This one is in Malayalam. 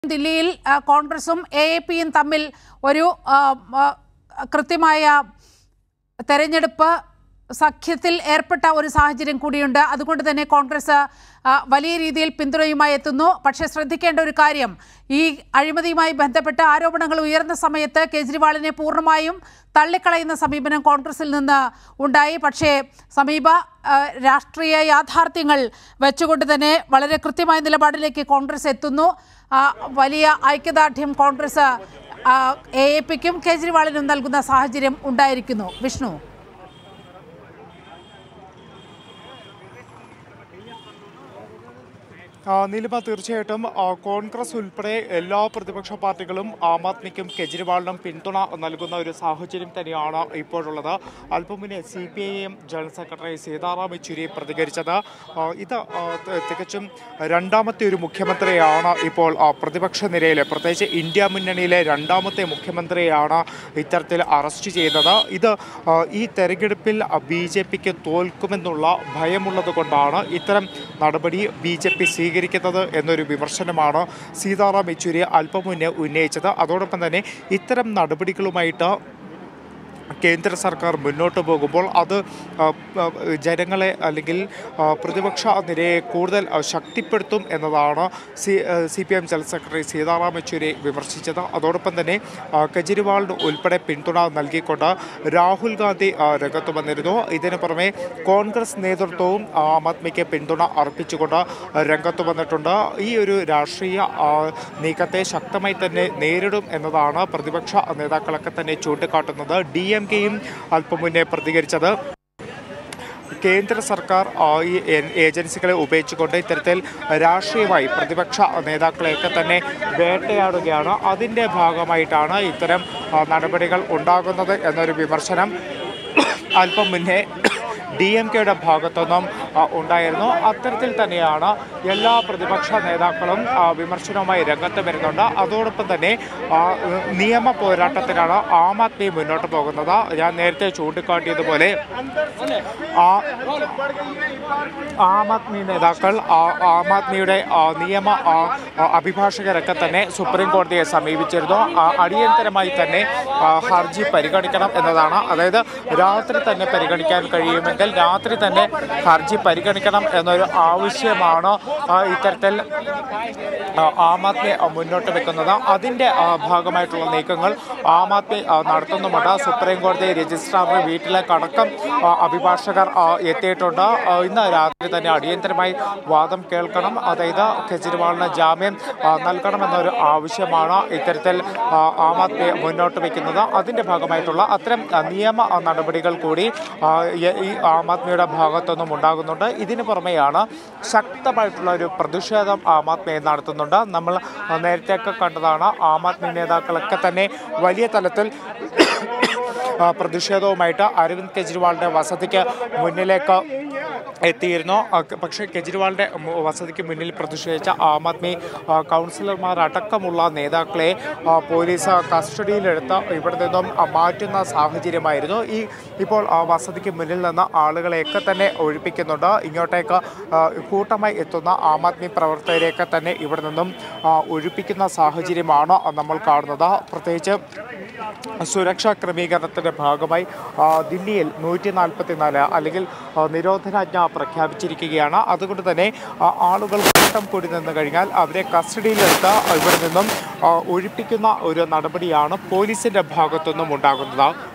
ദില്ലിയിൽ കോൺഗ്രസും എഎപിയും തമ്മിൽ ഒരു കൃത്യമായ തെരഞ്ഞെടുപ്പ് സഖ്യത്തിൽ ഏർപ്പെട്ട ഒരു സാഹചര്യം കൂടിയുണ്ട്. അതുകൊണ്ട് തന്നെ കോൺഗ്രസ് വലിയ രീതിയിൽ പിന്തുണയുമായി എത്തുന്നു. പക്ഷേ ശ്രദ്ധിക്കേണ്ട ഒരു കാര്യം, ഈ അഴിമതിയുമായി ബന്ധപ്പെട്ട ആരോപണങ്ങൾ ഉയർന്ന സമയത്ത് കേജ്രിവാളിനെ പൂർണ്ണമായും തള്ളിക്കളയുന്ന സമീപനം കോൺഗ്രസിൽ നിന്ന് ഉണ്ടായി. പക്ഷേ സമീപ രാഷ്ട്രീയ യാഥാർത്ഥ്യങ്ങൾ വെച്ചുകൊണ്ട് തന്നെ വളരെ കൃത്യമായ നിലപാടിലേക്ക് കോൺഗ്രസ് എത്തുന്നു. വലിയ ഐക്യദാർഢ്യം കോൺഗ്രസ് എഎപിക്കും കേജ്രിവാളിനും നൽകുന്ന സാഹചര്യം ഉണ്ടായിരിക്കുന്നു. വിഷ്ണു, നീലിമ, തീർച്ചയായിട്ടും കോൺഗ്രസ് ഉൾപ്പെടെ എല്ലാ പ്രതിപക്ഷ പാർട്ടികളും ആം ആദ്മിക്കും കേജ്രിവാളിനും പിന്തുണ നൽകുന്ന ഒരു സാഹചര്യം തന്നെയാണ് ഇപ്പോഴുള്ളത്. അല്പം മുന്നേ CPIM general secretary Sitaram Yechury പ്രതികരിച്ചത് ഇത് തികച്ചും രണ്ടാമത്തെ ഒരു മുഖ്യമന്ത്രിയാണ് ഇപ്പോൾ പ്രതിപക്ഷ നിരയിലെ, പ്രത്യേകിച്ച് ഇന്ത്യ മുന്നണിയിലെ രണ്ടാമത്തെ മുഖ്യമന്ത്രിയാണ് ഇത്തരത്തിൽ അറസ്റ്റ് ചെയ്തത്. ഇത് ഈ തെരഞ്ഞെടുപ്പിൽ BJPക്ക് തോൽക്കുമെന്നുള്ള ഭയമുള്ളത് കൊണ്ടാണ് ഇത്തരം നടപടി BJP സ്വീകരിക്കുന്നത് എന്നൊരു വിമർശനമാണ് സീതാറാം യെച്ചൂരി അല്പം മുന്നേ ഉന്നയിച്ചത്. അതോടൊപ്പം തന്നെ ഇത്തരം നടപടികളുമായിട്ട് കേന്ദ്ര സർക്കാർ മുന്നോട്ട് പോകുമ്പോൾ അത് ജനങ്ങളെ അല്ലെങ്കിൽ പ്രതിപക്ഷ നിരയെ കൂടുതൽ ശക്തിപ്പെടുത്തും എന്നതാണ് CPIM general secretary Sitaram Yechury വിമർശിച്ചത്. അതോടൊപ്പം തന്നെ കേജ്രിവാളിന് ഉൾപ്പെടെ പിന്തുണ നൽകിക്കൊണ്ട് രാഹുൽ ഗാന്ധി രംഗത്ത് വന്നിരുന്നു. ഇതിനു പുറമെ കോൺഗ്രസ് നേതൃത്വവും ആം ആദ്മിക്ക് പിന്തുണ അർപ്പിച്ചുകൊണ്ട് രംഗത്ത് വന്നിട്ടുണ്ട്. ഈ ഒരു രാഷ്ട്രീയ നീക്കത്തെ ശക്തമായി തന്നെ നേരിടും എന്നതാണ് പ്രതിപക്ഷ നേതാക്കളൊക്കെ തന്നെ ചൂണ്ടിക്കാട്ടുന്നത്. DMK അല്പം മുന്നേ പ്രതികരിച്ചത് കേന്ദ്ര സർക്കാർ ഈ ഏജൻസികളെ ഉപയോഗിച്ചുകൊണ്ട് ഇത്തരത്തിൽ രാഷ്ട്രീയമായി പ്രതിപക്ഷ നേതാക്കളെയൊക്കെ തന്നെ വേട്ടയാടുകയാണ്. അതിൻ്റെ ഭാഗമായിട്ടാണ് ഇത്തരം നടപടികൾ ഉണ്ടാകുന്നത് എന്നൊരു വിമർശനം അല്പം മുന്നേ DMKയുടെ ഭാഗത്തുനിന്നും ഉണ്ടായിരുന്നു. അത്തരത്തിൽ തന്നെയാണ് എല്ലാ പ്രതിപക്ഷ നേതാക്കളും വിമർശനവുമായി രംഗത്ത് വരുന്നുണ്ട്. അതോടൊപ്പം തന്നെ നിയമ പോരാട്ടത്തിനാണ് ആം ആദ്മി മുന്നോട്ട് പോകുന്നത്. ഞാൻ നേരത്തെ ചൂണ്ടിക്കാട്ടിയതുപോലെ ആം ആദ്മി നേതാക്കൾ ആം ആദ്മിയുടെ നിയമ അഭിഭാഷകരൊക്കെ തന്നെ സുപ്രീം കോടതിയെ സമീപിച്ചിരുന്നു. അടിയന്തരമായി തന്നെ ഹർജി പരിഗണിക്കണം എന്നതാണ്. അതായത് രാത്രി തന്നെ പരിഗണിക്കാൻ കഴിയുമെങ്കിൽ രാത്രി തന്നെ ഹർജി പരിഗണിക്കണം എന്നൊരു ആവശ്യമാണ് ഇത്തരത്തിൽ ആം ആദ്മി മുന്നോട്ട് വെക്കുന്നത്. അതിൻ്റെ ഭാഗമായിട്ടുള്ള നീക്കങ്ങൾ ആം ആദ്മി നടത്തുന്നുമുണ്ട്. സുപ്രീം കോടതി രജിസ്ട്രാറുടെ വീട്ടിലേക്കടക്കം അഭിഭാഷകർ എത്തിയിട്ടുണ്ട്. ഇന്ന് രാത്രി തന്നെ അടിയന്തരമായി വാദം കേൾക്കണം, അതായത് കേജ്രിവാളിന് ജാമ്യം നൽകണമെന്നൊരു ആവശ്യമാണ് ഇത്തരത്തിൽ ആം ആദ്മി മുന്നോട്ട് വയ്ക്കുന്നത്. അതിൻ്റെ ഭാഗമായിട്ടുള്ള അത്തരം നിയമ നടപടികൾ കൂടി ഈ ആം ആദ്മിയുടെ ഭാഗത്തൊന്നും ഉണ്ടാകുന്നുണ്ട്. ഇതിന് പുറമെയാണ് ശക്തമായിട്ടുള്ള ഒരു പ്രതിഷേധം ആം ആദ്മി നടത്തുന്നുണ്ട്. നമ്മൾ നേരത്തെയൊക്കെ കണ്ടതാണ്, ആം ആദ്മി നേതാക്കളൊക്കെ തന്നെ വലിയ തലത്തിൽ പ്രതിഷേധവുമായിട്ട് അരവിന്ദ് കെജ്രിവാളിൻ്റെ വസതിക്ക് മുന്നിലേക്ക് എത്തിയിരുന്നു. പക്ഷേ കേജ്രിവാളിൻ്റെ വസതിക്ക് മുന്നിൽ പ്രതിഷേധിച്ച ആം ആദ്മി കൗൺസിലർമാർ അടക്കമുള്ള നേതാക്കളെ പോലീസ് കസ്റ്റഡിയിലെടുത്ത് ഇവിടെ നിന്നും മാറ്റുന്ന സാഹചര്യമായിരുന്നു. ഇപ്പോൾ വസതിക്ക് മുന്നിൽ നിന്ന് ആളുകളെയൊക്കെ തന്നെ ഒഴിപ്പിക്കുന്നുണ്ട്. ഇങ്ങോട്ടേക്ക് കൂട്ടമായി എത്തുന്ന ആം ആദ്മി പ്രവർത്തകരെയൊക്കെ തന്നെ ഇവിടെ നിന്നും ഒഴിപ്പിക്കുന്ന സാഹചര്യമാണ് നമ്മൾ കാണുന്നത്. പ്രത്യേകിച്ച് സുരക്ഷാ ക്രമീകരണത്തിൻ്റെ ഭാഗമായി ദില്ലിയിൽ 144 അല്ലെങ്കിൽ നിരോധനാജ്ഞ പ്രഖ്യാപിച്ചിരിക്കുകയാണ്. അതുകൊണ്ട് തന്നെ ആളുകൾ കൂട്ടം കൂടി നിന്ന് കഴിഞ്ഞാൽ അവരെ കസ്റ്റഡിയിലെടുത്ത് ഇവിടെ നിന്നും ഒഴിപ്പിക്കുന്ന ഒരു നടപടിയാണ് പോലീസിൻ്റെ ഭാഗത്തുനിന്നും ഉണ്ടാകുന്നത്.